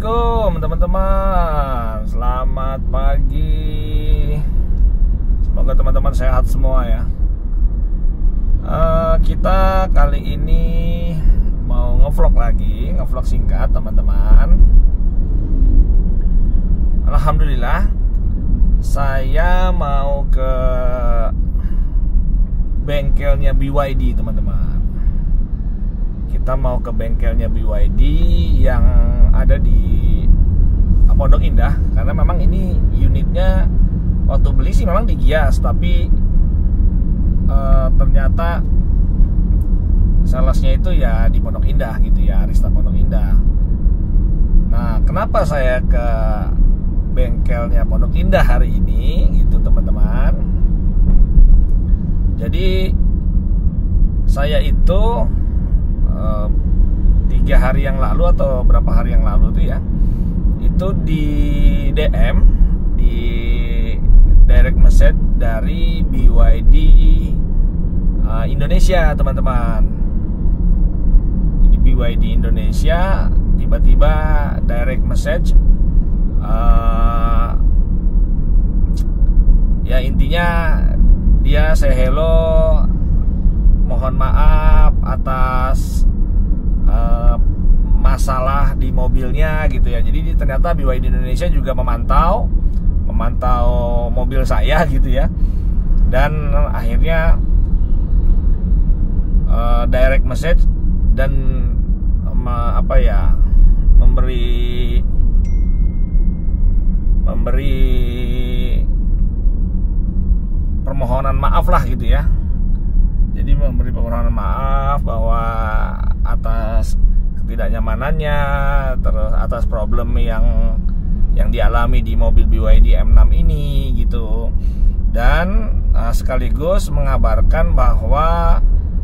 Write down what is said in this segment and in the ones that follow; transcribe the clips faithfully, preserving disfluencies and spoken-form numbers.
Assalamualaikum teman-teman. Selamat pagi. Semoga teman-teman sehat semua ya. uh, Kita kali ini mau ngevlog lagi, ngevlog singkat teman-teman. Alhamdulillah, saya mau ke bengkelnya B Y D teman-teman. Kita mau ke bengkelnya B Y D yang ada di Pondok Indah, karena memang ini unitnya waktu beli sih memang di Gias, tapi e, ternyata salesnya itu ya di Pondok Indah gitu ya, Arista Pondok Indah. Nah, kenapa saya ke bengkelnya Pondok Indah hari ini gitu teman-teman? Jadi saya itu tiga hari yang lalu atau berapa hari yang lalu tuh ya, itu di D M, di direct message dari B Y D uh, Indonesia teman-teman. Di B Y D Indonesia tiba-tiba direct message, uh, ya intinya dia say hello, mohon maaf atas uh, masalah di mobilnya gitu ya. Jadi ternyata B Y D Indonesia juga memantau memantau mobil saya gitu ya. Dan akhirnya uh, direct message dan um, apa ya memberi memberi permohonan maaf lah gitu ya. Jadi memberi permohonan maaf bahwa atas ketidaknyamanannya, terus atas problem yang yang dialami di mobil B Y D M enam ini gitu. Dan uh, sekaligus mengabarkan bahwa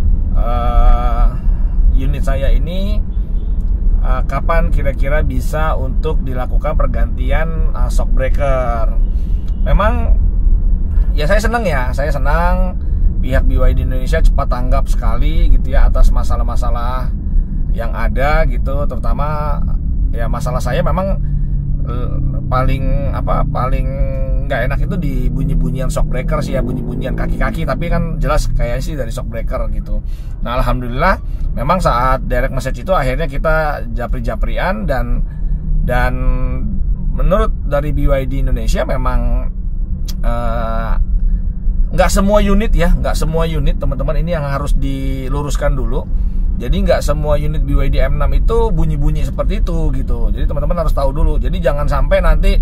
uh, unit saya ini uh, kapan kira-kira bisa untuk dilakukan pergantian uh, shock breaker. Memang ya saya senang ya, saya senang pihak B Y D Indonesia cepat tanggap sekali gitu ya atas masalah-masalah yang ada gitu, terutama ya masalah saya memang eh, paling apa paling nggak enak itu di bunyi-bunyian shock breaker sih ya, bunyi-bunyian kaki-kaki, tapi kan jelas kayaknya sih dari shock breaker gitu. Nah, alhamdulillah memang saat direct message itu akhirnya kita japri-japrian dan dan menurut dari B Y D Indonesia memang eh, nggak semua unit ya, nggak semua unit teman-teman, ini yang harus diluruskan dulu. Jadi nggak semua unit B Y D M enam itu bunyi-bunyi seperti itu gitu. Jadi teman-teman harus tahu dulu. Jadi jangan sampai nanti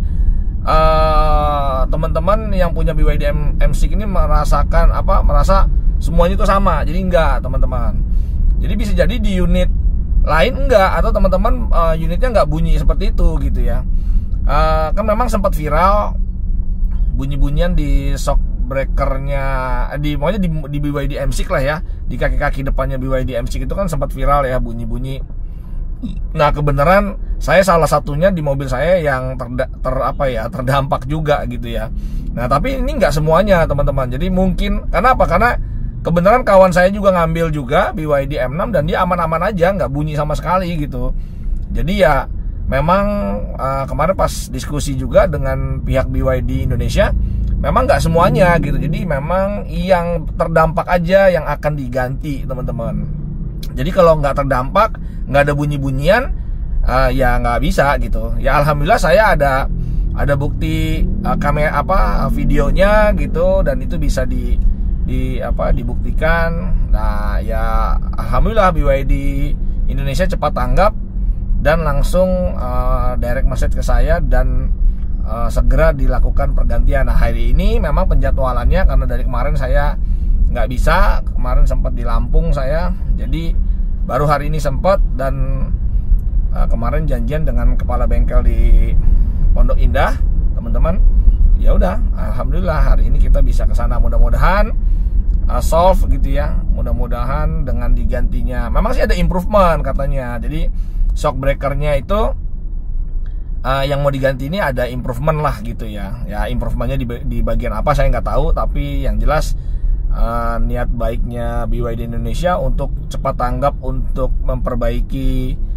uh, teman-teman yang punya B Y D M enam ini merasakan apa, merasa semuanya itu sama. Jadi enggak teman-teman. Jadi bisa jadi di unit lain enggak, atau teman-teman uh, unitnya nggak bunyi seperti itu gitu ya. Uh, kan memang sempat viral bunyi-bunyian di shock breakernya di pokoknya di, di B Y D M enam lah ya, di kaki-kaki depannya B Y D M enam itu kan sempat viral ya bunyi-bunyi. Nah, kebenaran saya salah satunya di mobil saya yang ter, ter apa ya terdampak juga gitu ya. Nah, tapi ini nggak semuanya teman-teman. Jadi mungkin karena apa? Karena kebenaran kawan saya juga ngambil juga B Y D M enam dan dia aman-aman aja, nggak bunyi sama sekali gitu. Jadi ya memang uh, kemarin pas diskusi juga dengan pihak B Y D Indonesia, memang nggak semuanya gitu. Jadi memang yang terdampak aja yang akan diganti teman-teman. Jadi kalau nggak terdampak, nggak ada bunyi-bunyian, uh, ya nggak bisa gitu. Ya alhamdulillah saya ada ada bukti uh, kamera apa videonya gitu, dan itu bisa di di apa dibuktikan. Nah ya alhamdulillah B Y D Indonesia cepat tanggap dan langsung uh, direct message ke saya dan uh, segera dilakukan pergantian. Nah, hari ini memang penjadwalannya karena dari kemarin saya nggak bisa, kemarin sempat di Lampung saya, jadi baru hari ini sempat. Dan uh, kemarin janjian dengan kepala bengkel di Pondok Indah teman-teman. Ya udah, alhamdulillah hari ini kita bisa ke sana, mudah-mudahan uh, solve gitu ya, mudah-mudahan dengan digantinya. Memang sih ada improvement katanya, jadi shock breakernya itu uh, yang mau diganti ini ada improvement lah gitu ya. Ya improvementnya di, di bagian apa saya nggak tahu, tapi yang jelas uh, niat baiknya B Y D Indonesia untuk cepat tanggap untuk memperbaiki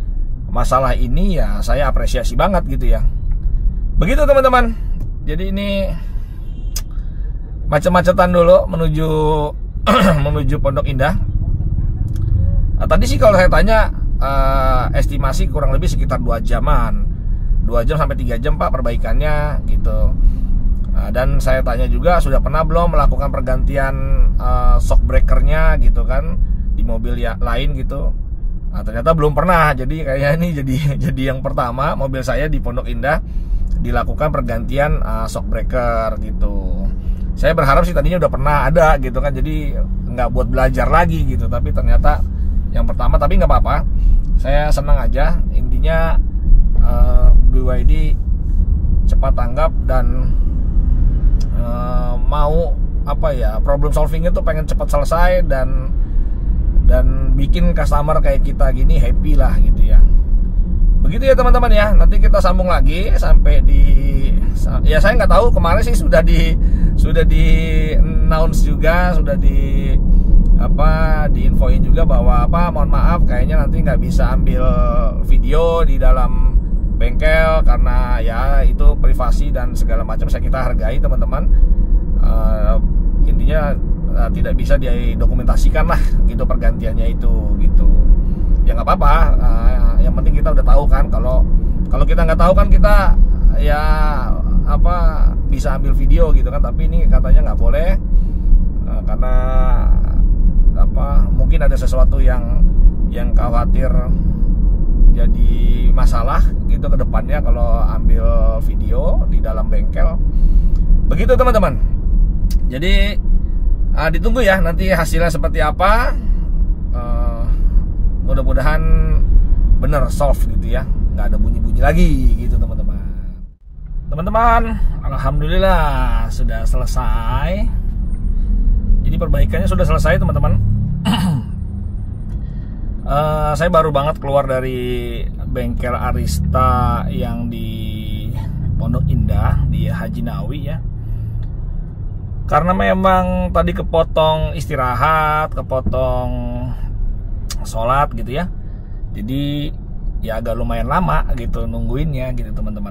masalah ini, ya saya apresiasi banget gitu ya. Begitu teman-teman. Jadi ini macet-macetan dulu menuju menuju Pondok Indah. Nah, tadi sih kalau saya tanya uh, estimasi kurang lebih sekitar dua jaman, dua jam sampai tiga jam Pak perbaikannya gitu. Nah, dan saya tanya juga sudah pernah belum melakukan pergantian uh, shock breakernya gitu kan di mobil ya, lain gitu. Nah, ternyata belum pernah. Jadi kayaknya ini jadi jadi yang pertama mobil saya di Pondok Indah dilakukan pergantian uh, shock breaker gitu. Saya berharap sih tadinya udah pernah ada gitu kan, jadi nggak buat belajar lagi gitu. Tapi ternyata yang pertama, tapi nggak apa-apa. Saya senang aja. Intinya uh, B Y D cepat tanggap dan uh, mau apa ya, problem solvingnya tuh pengen cepat selesai dan dan bikin customer kayak kita gini happy lah gitu ya. Begitu ya teman-teman ya. Nanti kita sambung lagi sampai di, ya saya nggak tahu, kemarin sih sudah di sudah di announce juga, sudah di apa diinfoin juga bahwa apa mohon maaf kayaknya nanti nggak bisa ambil video di dalam bengkel karena ya itu privasi dan segala macam, saya kita hargai teman-teman. Uh, intinya uh, tidak bisa didokumentasikan lah gitu pergantiannya itu gitu. Ya nggak apa-apa, uh, yang penting kita udah tahu kan. Kalau kalau kita nggak tahu kan kita ya apa bisa ambil video gitu kan, tapi ini katanya nggak boleh uh, karena apa mungkin ada sesuatu yang yang khawatir jadi masalah gitu ke depannya kalau ambil video di dalam bengkel. Begitu teman-teman. Jadi uh, ditunggu ya nanti hasilnya seperti apa. Uh, mudah-mudahan bener solve gitu ya, nggak ada bunyi-bunyi lagi gitu teman-teman. Teman-teman, alhamdulillah sudah selesai. Jadi perbaikannya sudah selesai teman-teman. uh, saya baru banget keluar dari bengkel Arista yang di Pondok Indah di Haji Nawi ya. Karena memang tadi kepotong istirahat, kepotong sholat gitu ya. Jadi ya agak lumayan lama gitu nungguinnya gitu teman-teman.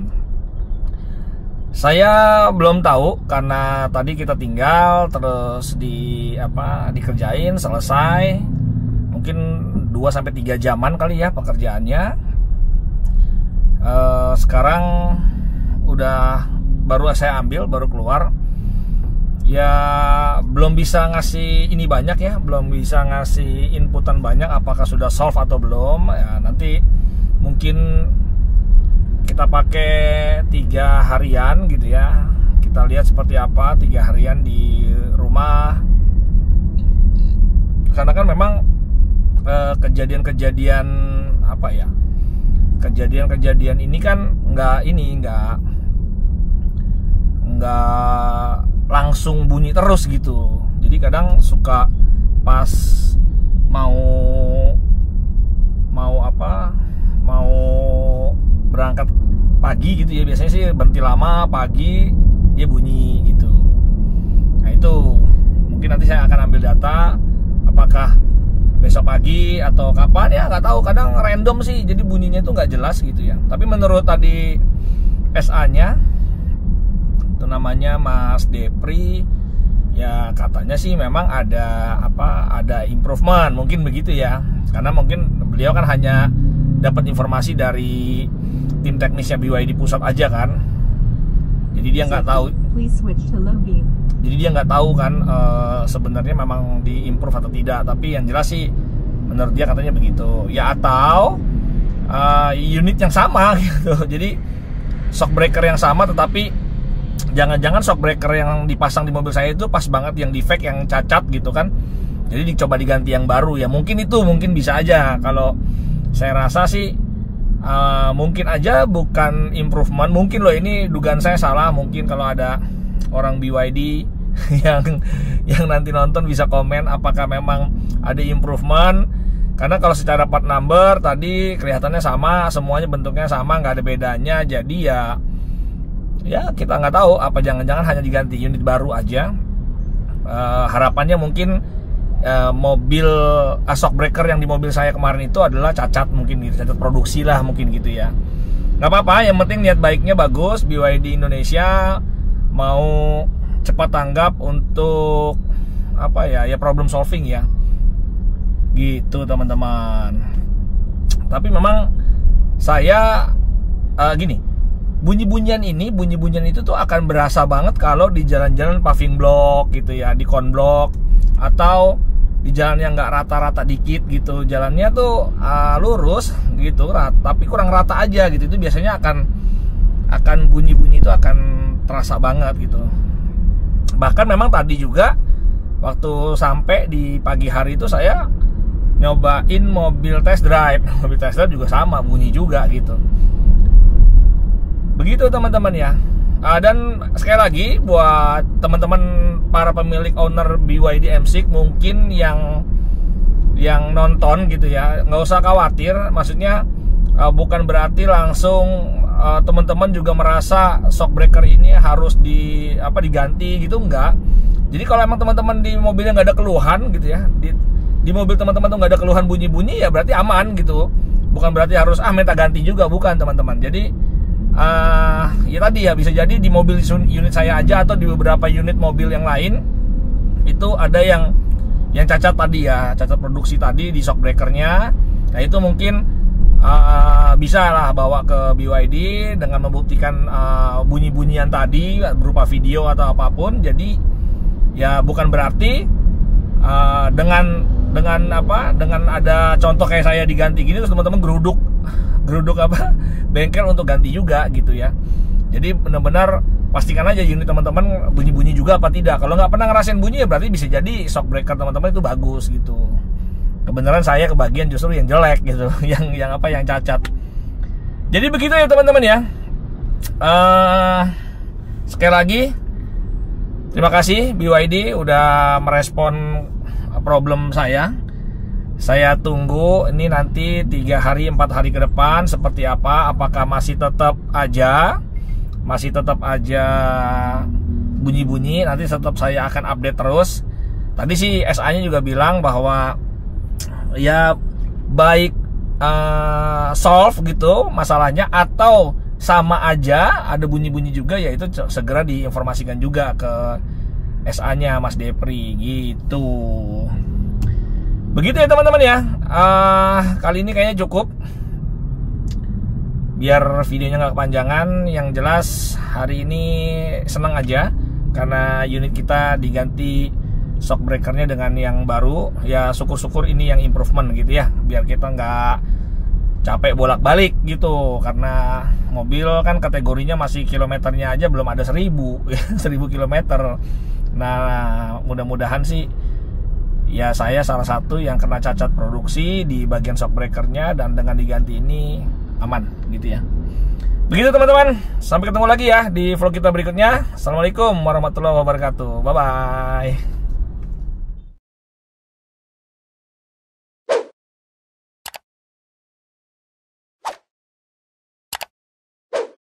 Saya belum tahu karena tadi kita tinggal terus di apa dikerjain selesai. Mungkin dua sampai tiga jaman kali ya pekerjaannya. e, Sekarang udah baru saya ambil, baru keluar. Ya belum bisa ngasih ini banyak ya, belum bisa ngasih inputan banyak apakah sudah solve atau belum ya. Nanti mungkin kita pakai tiga harian gitu ya, kita lihat seperti apa tiga harian di rumah. Karena kan memang eh, kejadian-kejadian apa ya, kejadian-kejadian ini kan nggak ini nggak nggak langsung bunyi terus gitu. Jadi kadang suka pas mau mau apa mau berangkat pagi gitu ya, biasanya sih berhenti lama pagi dia bunyi gitu. Nah itu mungkin nanti saya akan ambil data apakah besok pagi atau kapan ya, nggak tahu. Kadang random sih, jadi bunyinya itu nggak jelas gitu ya. Tapi menurut tadi S A-nya itu namanya Mas Depri ya, katanya sih memang ada apa ada improvement mungkin begitu ya, karena mungkin beliau kan hanya dapat informasi dari tim teknisnya B Y D pusat aja kan, jadi dia nggak tahu jadi dia nggak tahu kan e, sebenarnya memang di improve atau tidak. Tapi yang jelas sih menurut dia katanya begitu ya, atau e, unit yang sama gitu. Jadi shock breaker yang sama tetapi jangan-jangan shock breaker yang dipasang di mobil saya itu pas banget yang defect, yang cacat gitu kan. Jadi dicoba diganti yang baru ya. Mungkin itu mungkin bisa aja. Kalau saya rasa sih uh, mungkin aja bukan improvement. Mungkin loh, ini dugaan saya salah. Mungkin kalau ada orang B Y D yang yang nanti nonton bisa komen apakah memang ada improvement. Karena kalau secara part number tadi kelihatannya sama, semuanya bentuknya sama, nggak ada bedanya. Jadi ya ya kita nggak tahu apa jangan-jangan hanya diganti unit baru aja. Uh, harapannya mungkin uh, mobil uh, shock breaker yang di mobil saya kemarin itu adalah cacat, mungkin gitu, cacat produksi lah mungkin gitu ya. Nggak apa-apa, yang penting niat baiknya bagus. B Y D Indonesia mau cepat tanggap untuk apa ya, ya problem solving ya, gitu teman-teman. Tapi memang saya uh, gini, bunyi-bunyian ini, bunyi-bunyian itu tuh akan berasa banget kalau di jalan-jalan paving block gitu ya, di con block, atau di jalan yang nggak rata-rata dikit gitu, jalannya tuh uh, lurus gitu, rata, tapi kurang rata aja gitu. Itu biasanya akan akan bunyi-bunyi itu akan terasa banget gitu. Bahkan memang tadi juga waktu sampai di pagi hari itu saya nyobain mobil test drive, mobil test drive juga sama, bunyi juga gitu. Begitu teman-teman ya. Uh, dan sekali lagi buat teman-teman para pemilik owner B Y D M enam mungkin yang yang nonton gitu ya, nggak usah khawatir. Maksudnya uh, bukan berarti langsung uh, teman-teman juga merasa shock breaker ini harus di apa diganti gitu, enggak. Jadi kalau emang teman-teman di mobilnya nggak ada keluhan gitu ya, di, di mobil teman-teman tuh nggak ada keluhan bunyi-bunyi, ya berarti aman gitu. Bukan berarti harus ah minta ganti juga, bukan teman-teman. Jadi Uh, ya tadi ya, bisa jadi di mobil unit saya aja atau di beberapa unit mobil yang lain itu ada yang yang cacat tadi ya, cacat produksi tadi di shock breakernya. Nah itu mungkin uh, bisa lah bawa ke B Y D dengan membuktikan uh, bunyi-bunyian tadi berupa video atau apapun. Jadi ya bukan berarti uh, dengan dengan apa dengan ada contoh kayak saya diganti gini terus teman-teman geruduk geruduk apa bengkel untuk ganti juga gitu ya. Jadi benar-benar pastikan aja unit teman-teman bunyi-bunyi juga apa tidak. Kalau nggak pernah ngerasain bunyi ya berarti bisa jadi shock breaker teman-teman itu bagus gitu. Kebenaran saya kebagian justru yang jelek gitu, yang yang apa yang cacat. Jadi begitu ya teman-teman ya. Uh, sekali lagi terima kasih B Y D udah merespon problem saya. Saya tunggu ini nanti tiga hari empat hari ke depan seperti apa. Apakah masih tetap aja Masih tetap aja bunyi-bunyi. Nanti tetap saya akan update terus. Tadi sih S A nya juga bilang bahwa ya baik uh, solve gitu masalahnya, atau sama aja ada bunyi-bunyi juga, yaitu segera diinformasikan juga ke S A nya Mas Depri gitu. Begitu ya teman-teman ya. uh, Kali ini kayaknya cukup, biar videonya nggak kepanjangan. Yang jelas hari ini senang aja karena unit kita diganti shock breakernya dengan yang baru. Ya syukur-syukur ini yang improvement gitu ya, biar kita nggak capek bolak-balik gitu. Karena mobil kan kategorinya masih kilometernya aja belum ada seribu seribu kilometer. Nah mudah-mudahan sih ya saya salah satu yang kena cacat produksi di bagian shock breakernya, dan dengan diganti ini aman gitu ya. Begitu teman-teman, sampai ketemu lagi ya di vlog kita berikutnya. Assalamualaikum warahmatullahi wabarakatuh. Bye bye.